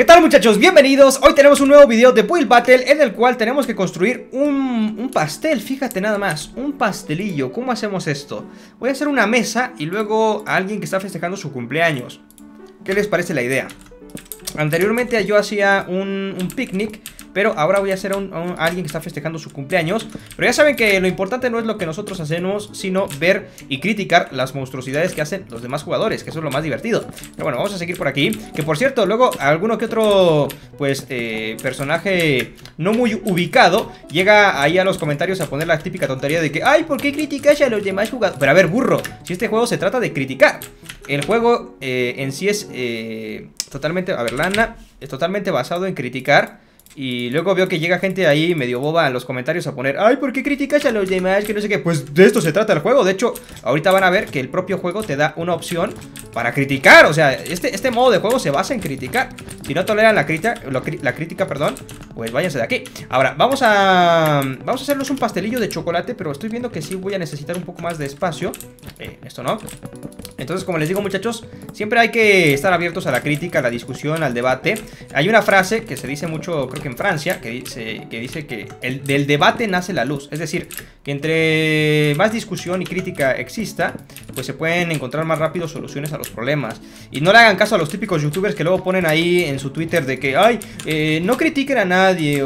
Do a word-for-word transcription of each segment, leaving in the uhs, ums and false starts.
¿Qué tal, muchachos? Bienvenidos. Hoy tenemos un nuevo video de Build Battle en el cual tenemos que construir un, un pastel. Fíjate nada más, un pastelillo. ¿Cómo hacemos esto? Voy a hacer una mesa y luego a alguien que está festejando su cumpleaños. ¿Qué les parece la idea? Anteriormente yo hacía un, un picnic, pero ahora voy a hacer a, un, a, un, a alguien que está festejando su cumpleaños. Pero ya saben que lo importante no es lo que nosotros hacemos, sino ver y criticar las monstruosidades que hacen los demás jugadores, que eso es lo más divertido. Pero bueno, vamos a seguir por aquí. Que por cierto, luego alguno que otro, pues, eh, personaje no muy ubicado llega ahí a los comentarios a poner la típica tontería de que ¡ay! ¿Por qué criticas a los demás jugadores? Pero a ver, burro, si este juego se trata de criticar. El juego eh, en sí es eh, totalmente, a ver, lana, es totalmente basado en criticar. Y luego veo que llega gente ahí medio boba en los comentarios a poner ¡ay! ¿Por qué criticas a los demás? Que no sé qué. Pues de esto se trata el juego. De hecho, ahorita van a ver que el propio juego te da una opción para criticar. O sea, este, este modo de juego se basa en criticar. Si no toleran la crítica, la crítica, perdón, pues váyanse de aquí. Ahora, vamos a Vamos a hacernos un pastelillo de chocolate, pero estoy viendo que sí voy a necesitar un poco más de espacio. eh, Esto no. Entonces, como les digo, muchachos, siempre hay que estar abiertos a la crítica, a la discusión, al debate. Hay una frase que se dice mucho, creo que en Francia, que dice que, dice que el, del debate nace la luz. Es decir, que entre más discusión y crítica exista, pues se pueden encontrar más rápido soluciones a los problemas. Y no le hagan caso a los típicos youtubers que luego ponen ahí en su Twitter de que ay, eh, no critiquen a nadie o,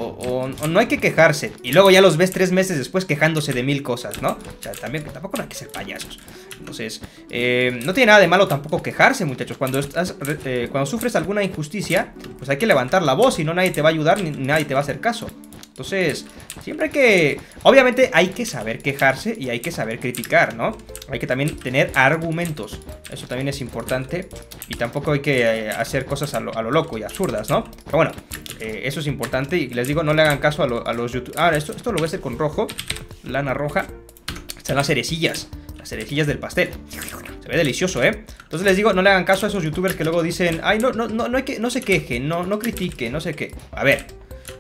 o, o no hay que quejarse. Y luego ya los ves tres meses después quejándose de mil cosas, ¿no? O sea, también, tampoco no hay que ser payasos. Entonces, eh, no tiene nada de malo tampoco quejarse, muchachos. Cuando estás, eh, cuando sufres alguna injusticia, pues hay que levantar la voz, si no nadie te va a ayudar ni nadie te va a hacer caso. Entonces, siempre hay que... Obviamente hay que saber quejarse y hay que saber criticar, ¿no? Hay que también tener argumentos. Eso también es importante. Y tampoco hay que eh, hacer cosas a lo, a lo loco y absurdas, ¿no? Pero bueno, eh, eso es importante. Y les digo, no le hagan caso a, lo, a los youtubers. Ahora, esto, esto lo voy a hacer con rojo. Lana roja. Están las cerecillas. Las cerecillas del pastel. Se ve delicioso, ¿eh? Entonces les digo, no le hagan caso a esos youtubers que luego dicen ay, no, no, no, no, hay que, no se quejen, no, no critique, no sé qué. A ver,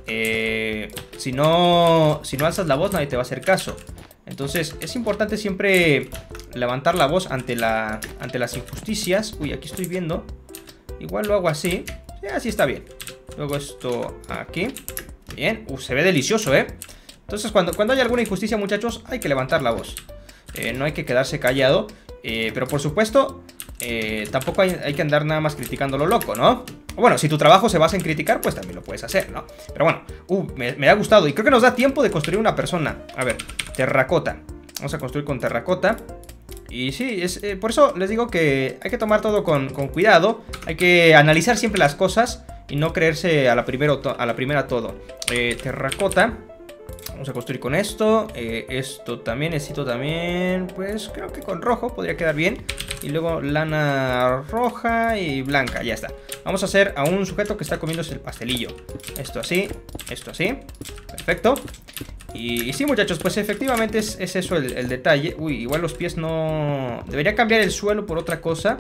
eh, si no, si no alzas la voz nadie te va a hacer caso. Entonces es importante siempre levantar la voz ante, la, ante las injusticias. Uy, aquí estoy viendo. Igual lo hago así. Sí, así está bien. Luego esto aquí. Bien, uh, se ve delicioso, ¿eh? Entonces cuando, cuando hay alguna injusticia, muchachos, hay que levantar la voz. Eh, no hay que quedarse callado, eh, pero por supuesto eh, tampoco hay, hay que andar nada más criticando lo loco, ¿no? Bueno, si tu trabajo se basa en criticar, pues también lo puedes hacer, ¿no? Pero bueno, uh, me, me ha gustado y creo que nos da tiempo de construir una persona. A ver, terracota. Vamos a construir con terracota. Y sí, es, eh, por eso les digo que hay que tomar todo con, con cuidado. Hay que analizar siempre las cosas y no creerse a la, primero a la primera todo. eh, Terracota. Vamos a construir con esto, eh, esto también, necesito también, pues creo que con rojo podría quedar bien. Y luego lana roja y blanca, ya está. Vamos a hacer a un sujeto que está comiéndose el pastelillo. Esto así, esto así, perfecto. Y, y sí, muchachos, pues efectivamente es, es eso el, el detalle. Uy, igual los pies no... Debería cambiar el suelo por otra cosa.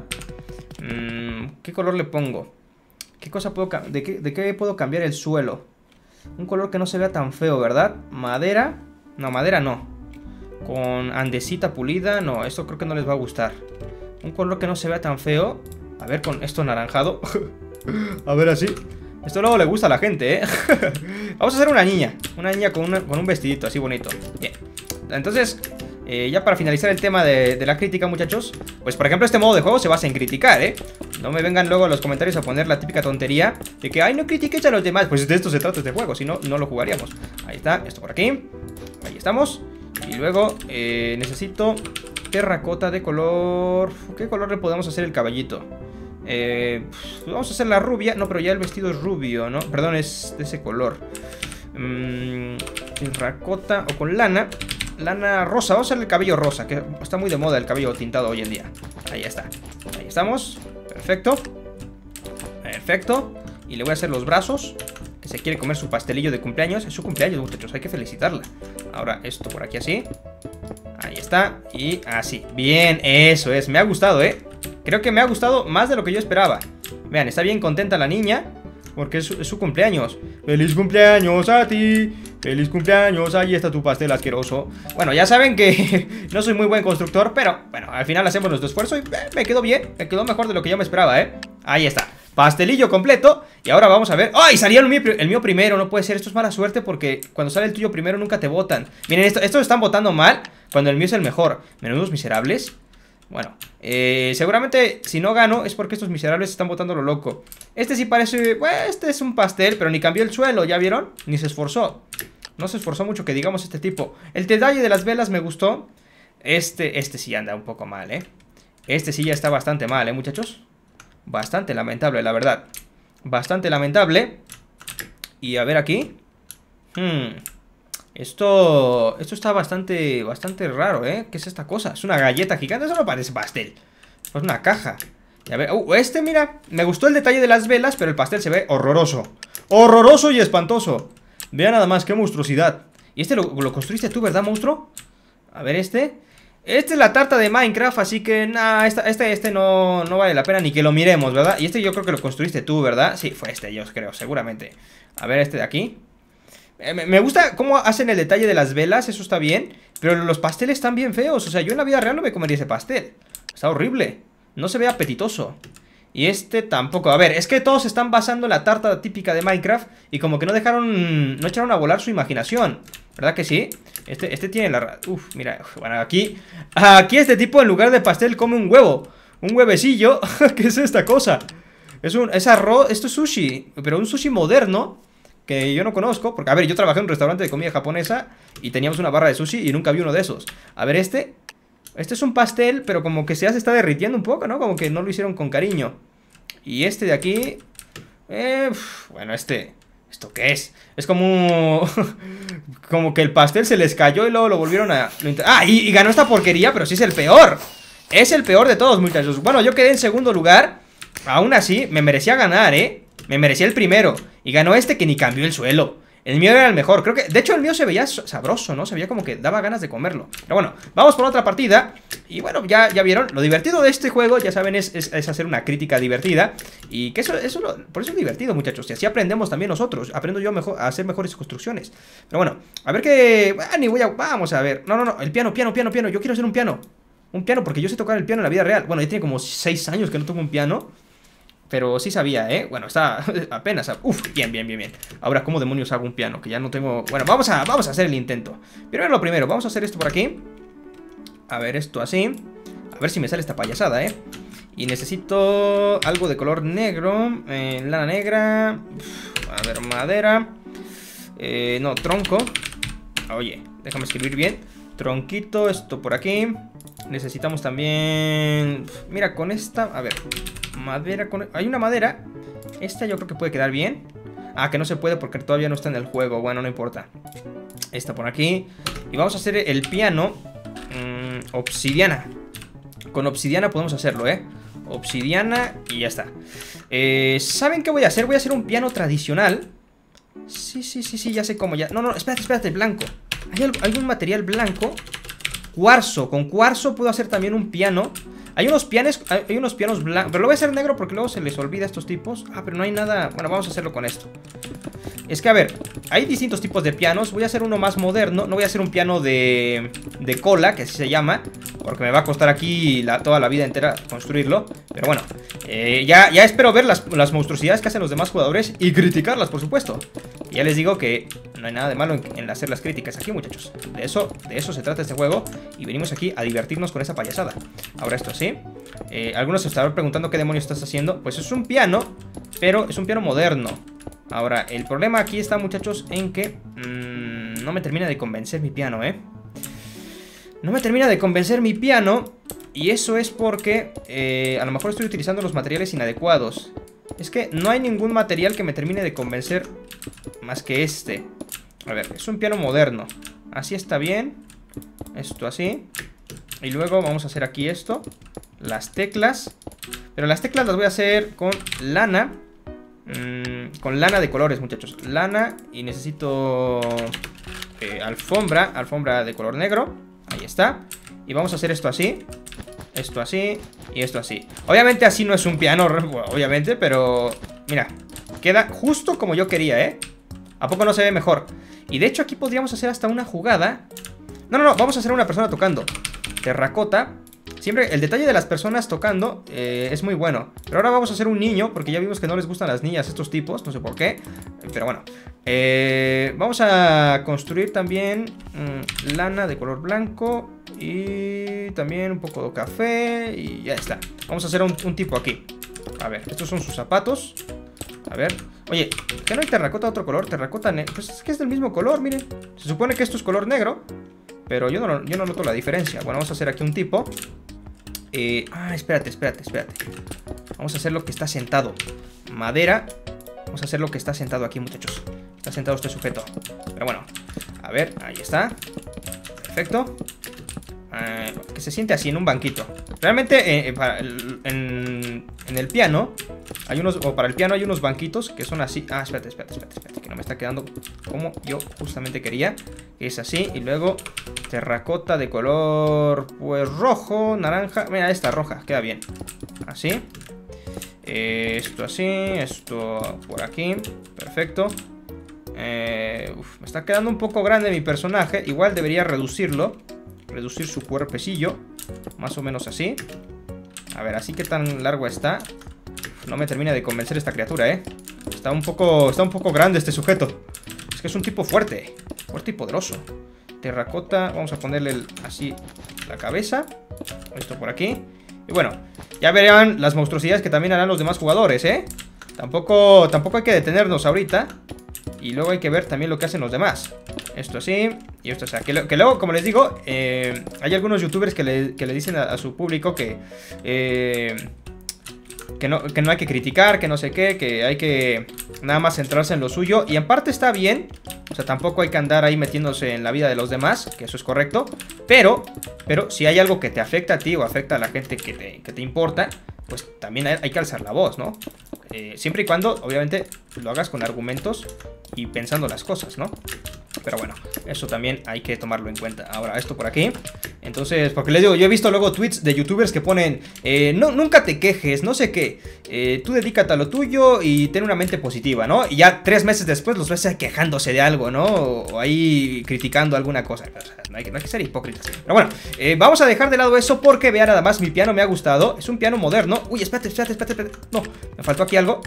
mm, ¿Qué color le pongo? ¿Qué cosa puedo de qué, ¿De qué puedo cambiar el suelo? Un color que no se vea tan feo, ¿verdad? Madera. No, madera no. Con andesita pulida. No, esto creo que no les va a gustar. Un color que no se vea tan feo. A ver, con esto naranjado. A ver, así. Esto luego le gusta a la gente, ¿eh? Vamos a hacer una niña. Una niña con, una, con un vestidito así bonito. Bien. Entonces, eh, ya para finalizar el tema de, de la crítica, muchachos, pues por ejemplo este modo de juego se basa en criticar, ¿eh? No me vengan luego en los comentarios a poner la típica tontería de que, ay, no critiques a los demás. Pues de esto se trata este juego, si no, no lo jugaríamos. Ahí está, esto por aquí. Ahí estamos. Y luego eh, necesito terracota de color... ¿Qué color le podemos hacer el caballito? Eh, pues vamos a hacer la rubia. No, pero ya el vestido es rubio, ¿no? Perdón, es de ese color. mm, Terracota o con lana. Lana rosa, vamos a hacer el cabello rosa, que está muy de moda el cabello tintado hoy en día. Ahí está, ahí estamos. Perfecto. Perfecto. Y le voy a hacer los brazos, que se quiere comer su pastelillo de cumpleaños. Es su cumpleaños, muchachos, hay que felicitarla. Ahora esto por aquí así. Ahí está, y así. Bien, eso es, me ha gustado, ¿eh? Creo que me ha gustado más de lo que yo esperaba. Vean, está bien contenta la niña, porque es su, es su cumpleaños. ¡Feliz cumpleaños a ti! ¡Feliz cumpleaños! Ahí está tu pastel asqueroso. Bueno, ya saben que no soy muy buen constructor, pero bueno, al final hacemos nuestro esfuerzo y eh, me quedó bien. Me quedó mejor de lo que yo me esperaba, ¿eh? Ahí está. pastelillo completo. Y ahora vamos a ver. ¡Ay! Salió el mío, el mío primero, no puede ser, esto es mala suerte porque cuando sale el tuyo primero nunca te votan. Miren, esto, estos están votando mal cuando el mío es el mejor. Menudos miserables. Bueno, eh, seguramente si no gano es porque estos miserables están votando lo loco. Este sí parece, bueno, este es un pastel, pero ni cambió el suelo, ¿ya vieron? Ni se esforzó. No se esforzó mucho que digamos este tipo. El detalle de las velas me gustó. Este, este sí anda un poco mal, ¿eh? Este sí ya está bastante mal, ¿eh, muchachos? Bastante lamentable, la verdad. Bastante lamentable. Y a ver aquí. Hmm... Esto, esto está bastante, bastante raro, ¿eh? ¿Qué es esta cosa? Es una galleta gigante, eso no parece pastel. Es una caja. Y a ver, uh, este, mira, me gustó el detalle de las velas, pero el pastel se ve horroroso. Horroroso y espantoso. Vea nada más, qué monstruosidad. Y este lo, lo construiste tú, ¿verdad, monstruo? A ver, este. Este es la tarta de Minecraft, así que, nah, esta, este, este no, no vale la pena ni que lo miremos, ¿verdad? Y este yo creo que lo construiste tú, ¿verdad? Sí, fue este, yo creo, seguramente. A ver, este de aquí. Me gusta cómo hacen el detalle de las velas, eso está bien. Pero los pasteles están bien feos. O sea, yo en la vida real no me comería ese pastel. Está horrible, no se ve apetitoso. Y este tampoco, a ver, es que todos están basando en la tarta típica de Minecraft. Y como que no dejaron, no echaron a volar su imaginación, ¿verdad que sí? Este, este tiene la... Uf, mira, bueno, aquí Aquí este tipo en lugar de pastel come un huevo. Un huevecillo. ¿Qué es esta cosa? Es un, es arroz, esto es sushi, pero un sushi moderno que yo no conozco, porque a ver, yo trabajé en un restaurante de comida japonesa y teníamos una barra de sushi y nunca vi uno de esos. A ver, este, este es un pastel, pero como que ya se está derritiendo un poco, ¿no? Como que no lo hicieron con cariño. Y este de aquí, eh, bueno, este, ¿esto qué es? Es como, como que el pastel se les cayó y luego lo volvieron a... Ah, y, y ganó esta porquería, pero sí es el peor. Es el peor de todos, muchachos. Bueno, yo quedé en segundo lugar. Aún así, me merecía ganar, ¿eh? Me merecía el primero. Y ganó este que ni cambió el suelo. El mío era el mejor. Creo que, de hecho, el mío se veía sabroso, ¿no? Se veía como que daba ganas de comerlo. Pero bueno, vamos por otra partida. Y bueno, ya, ya vieron. Lo divertido de este juego, ya saben, es, es, es hacer una crítica divertida. Y que eso, eso lo, por eso es divertido, muchachos. Y así aprendemos también nosotros. Aprendo yo mejor, a hacer mejores construcciones. Pero bueno, a ver qué... Ah, ni voy a... Vamos a ver. No, no, no. El piano, piano, piano, piano. Yo quiero hacer un piano. Un piano, porque yo sé tocar el piano en la vida real. Bueno, ya tiene como seis años que no toco un piano. Pero sí sabía, ¿eh? Bueno, está apenas... Uf, bien, bien, bien, bien. Ahora, ¿cómo demonios hago un piano? Que ya no tengo... Bueno, vamos a, vamos a hacer el intento. Primero lo primero, vamos a hacer esto por aquí. A ver, esto así. A ver si me sale esta payasada, ¿eh? Y necesito algo de color negro. eh, Lana negra. Uf, a ver, madera. eh, No, tronco. Oye, déjame escribir bien. Tronquito, esto por aquí. Necesitamos también... Mira, con esta... A ver... Madera con... Hay una madera. Esta yo creo que puede quedar bien. Ah, que no se puede porque todavía no está en el juego. Bueno, no importa. Esta por aquí. Y vamos a hacer el piano. mmm, Obsidiana. Con obsidiana podemos hacerlo, ¿eh? Obsidiana y ya está. eh, ¿Saben qué voy a hacer? Voy a hacer un piano tradicional. Sí, sí, sí, sí, ya sé cómo ya... No, no, espérate, espérate, blanco. ¿Hay algo, algún material blanco? Cuarzo, con cuarzo puedo hacer también un piano. Hay unos pianos, hay unos pianos blancos. Pero lo voy a hacer negro porque luego se les olvida a estos tipos. Ah, pero no hay nada. Bueno, vamos a hacerlo con esto. Es que a ver, hay distintos tipos de pianos. Voy a hacer uno más moderno. No voy a hacer un piano de, de cola, que así se llama, porque me va a costar aquí la, toda la vida entera construirlo. Pero bueno, eh, ya, ya espero ver las, las monstruosidades que hacen los demás jugadores y criticarlas, por supuesto. Y ya les digo que no hay nada de malo en, en hacer las críticas aquí, muchachos. De eso, de eso se trata este juego. Y venimos aquí a divertirnos con esa payasada. Ahora esto sí. Eh, algunos se estarán preguntando qué demonios estás haciendo. Pues es un piano, pero es un piano moderno. Ahora, el problema aquí está, muchachos, en que mmm, no me termina de convencer mi piano, ¿eh? No me termina de convencer mi piano. Y eso es porque eh, a lo mejor estoy utilizando los materiales inadecuados. Es que no hay ningún material que me termine de convencer más que este. A ver, es un piano moderno. Así está bien. Esto así. Y luego vamos a hacer aquí esto. Las teclas. Pero las teclas las voy a hacer con lana. mmm, Con lana de colores, muchachos. Lana. Y necesito eh, alfombra. Alfombra de color negro. Ahí está. Y vamos a hacer esto así. Esto así. Y esto así. Obviamente así no es un piano, obviamente, pero mira, queda justo como yo quería, ¿eh? ¿A poco no se ve mejor? Y de hecho aquí podríamos hacer hasta una jugada. No, no, no, vamos a hacer una persona tocando. Terracota. Siempre el detalle de las personas tocando eh, es muy bueno. Pero ahora vamos a hacer un niño, porque ya vimos que no les gustan las niñas estos tipos, no sé por qué. Pero bueno, eh, vamos a construir también mmm, lana de color blanco y también un poco de café y ya está. Vamos a hacer un, un tipo aquí. A ver, estos son sus zapatos. A ver, oye, ¿qué no hay terracota de otro color? Terracota negro, pues es que es del mismo color, miren. Se supone que esto es color negro, pero yo no, yo no noto la diferencia. Bueno, vamos a hacer aquí un tipo eh, Ah, espérate, espérate, espérate. Vamos a hacer lo que está sentado. Madera. Vamos a hacer lo que está sentado aquí, muchachos. Está sentado este sujeto. Pero bueno, a ver, ahí está. Perfecto. Eh, que se siente así en un banquito. Realmente eh, para el, en, en el piano hay unos, o para el piano hay unos banquitos que son así. Ah, espérate, espérate, espérate, espérate, que no me está quedando como yo justamente quería. Que es así, y luego terracota de color pues rojo, naranja. Mira, esta roja, queda bien. Así eh, esto así, esto por aquí. Perfecto. eh, uf, Me está quedando un poco grande mi personaje. Igual debería reducirlo. Reducir su cuerpecillo. Más o menos así. A ver, así que tan largo está. No me termina de convencer esta criatura, eh Está un poco, está un poco grande este sujeto. Es que es un tipo fuerte. Fuerte y poderoso. Terracota, vamos a ponerle el, así la cabeza. Esto por aquí. Y bueno, ya verán las monstruosidades que también harán los demás jugadores, eh Tampoco, tampoco hay que detenernos ahorita. Y luego hay que ver también lo que hacen los demás. Esto así y esto así. Que, lo, que luego, como les digo, eh, hay algunos youtubers que le, que le dicen a, a su público que, eh, que, no, que no hay que criticar, que no sé qué, que hay que nada más centrarse en lo suyo. Y en parte está bien. O sea, tampoco hay que andar ahí metiéndose en la vida de los demás, que eso es correcto. Pero, pero si hay algo que te afecta a ti o afecta a la gente que te, que te importa, pues también hay, hay que alzar la voz, ¿no? Eh, siempre y cuando, obviamente, lo hagas con argumentos y pensando las cosas, ¿no? Pero bueno, eso también hay que tomarlo en cuenta. Ahora, esto por aquí. Entonces, porque les digo, yo he visto luego tweets de youtubers que ponen eh, no, nunca te quejes, no sé qué, eh, tú dedícate a lo tuyo y ten una mente positiva, ¿no? Y ya tres meses después los ves quejándose de algo, ¿no? O ahí criticando alguna cosa. O sea, no, hay que, no hay que ser hipócritas. Pero bueno, eh, vamos a dejar de lado eso porque vean nada más, mi piano me ha gustado. Es un piano moderno. Uy, espérate, espérate, espérate, espérate. No, me faltó aquí algo.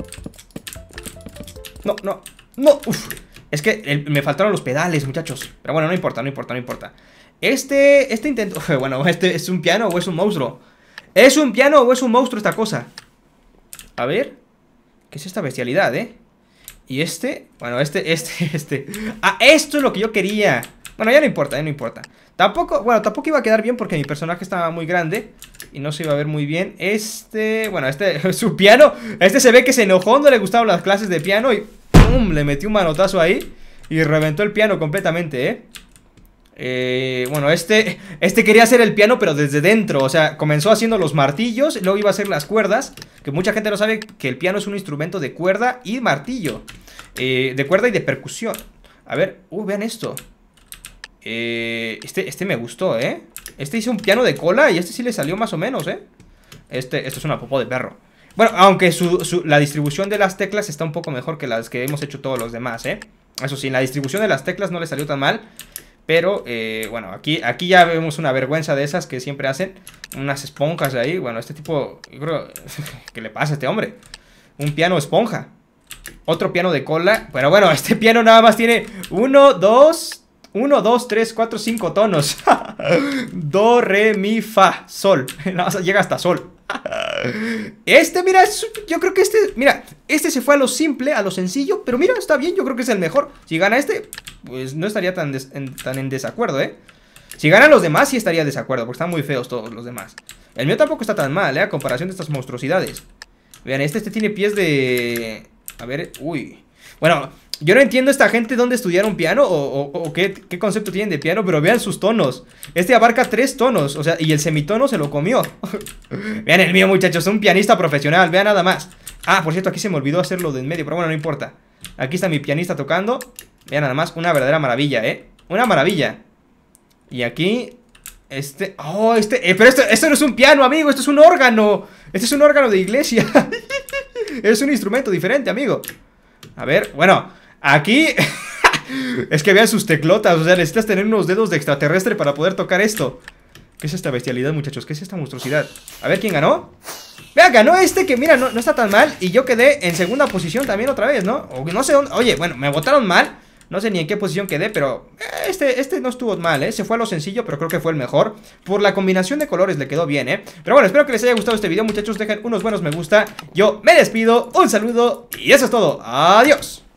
No, no, no, uff. Es que el, me faltaron los pedales, muchachos. Pero bueno, no importa, no importa, no importa. Este, este intento... Bueno, ¿este es un piano o es un monstruo? ¿Es un piano o es un monstruo esta cosa? A ver. ¿Qué es esta bestialidad, eh? Y este... Bueno, este, este, este... Ah, esto es lo que yo quería. Bueno, ya no importa, ya no importa. Tampoco, bueno, tampoco iba a quedar bien porque mi personaje estaba muy grande y no se iba a ver muy bien. Este... Bueno, este... Su piano... Este se ve que se enojó, no le gustaban las clases de piano y... ¡Pum! Le metió un manotazo ahí y reventó el piano completamente, ¿eh? Eh, bueno, este, este quería hacer el piano pero desde dentro. O sea, comenzó haciendo los martillos, luego iba a hacer las cuerdas. Que mucha gente no sabe que el piano es un instrumento de cuerda y martillo, eh, de cuerda y de percusión. A ver, uh, vean esto. eh, este, este me gustó, ¿eh? Este hizo un piano de cola y este sí le salió más o menos, ¿eh? Este, esto es una popó de perro. Bueno, aunque su, su, la distribución de las teclas está un poco mejor que las que hemos hecho todos los demás, ¿eh? Eso sí, la distribución de las teclas no le salió tan mal. Pero, eh, bueno, aquí, aquí ya vemos una vergüenza de esas que siempre hacen. Unas esponjas ahí. Bueno, este tipo, yo creo... ¿Qué le pasa a este hombre? Un piano esponja. Otro piano de cola. Pero bueno, este piano nada más tiene uno, dos... uno, dos, tres, cuatro, cinco tonos. Do, re, mi, fa, sol. Nada más llega hasta sol. Este, mira, yo creo que este, mira, este se fue a lo simple, a lo sencillo. Pero mira, está bien, yo creo que es el mejor. Si gana este, pues no estaría tan, des, en, tan en desacuerdo, ¿eh? Si ganan los demás, sí estaría en desacuerdo, porque están muy feos todos los demás. El mío tampoco está tan mal, ¿eh? A comparación de estas monstruosidades. Vean, este, este tiene pies de... A ver, uy. Bueno, yo no entiendo esta gente dónde estudiaron piano o, o, o qué, qué concepto tienen de piano, pero vean sus tonos. Este abarca tres tonos, o sea, y el semitono se lo comió. Vean el mío, muchachos, un pianista profesional, vean nada más. Ah, por cierto, aquí se me olvidó hacerlo de en medio, pero bueno, no importa. Aquí está mi pianista tocando. Vean nada más, una verdadera maravilla, ¿eh? Una maravilla. Y aquí... Este... Oh, este... Eh, pero esto, esto no es un piano, amigo, esto es un órgano. Este es un órgano de iglesia. Es un instrumento diferente, amigo. A ver, bueno, aquí... Es que vean sus teclotas, o sea, necesitas tener unos dedos de extraterrestre para poder tocar esto. ¿Qué es esta bestialidad, muchachos? ¿Qué es esta monstruosidad? A ver, ¿quién ganó? Vea, ganó este que, mira, no, no está tan mal. Y yo quedé en segunda posición también otra vez, ¿no? O no sé dónde... Oye, bueno, me votaron mal. No sé ni en qué posición quedé, pero este, este no estuvo mal, ¿eh? Se fue a lo sencillo, pero creo que fue el mejor. Por la combinación de colores le quedó bien, ¿eh? Pero bueno, espero que les haya gustado este video, muchachos. Dejen unos buenos me gusta. Yo me despido, un saludo y eso es todo. Adiós.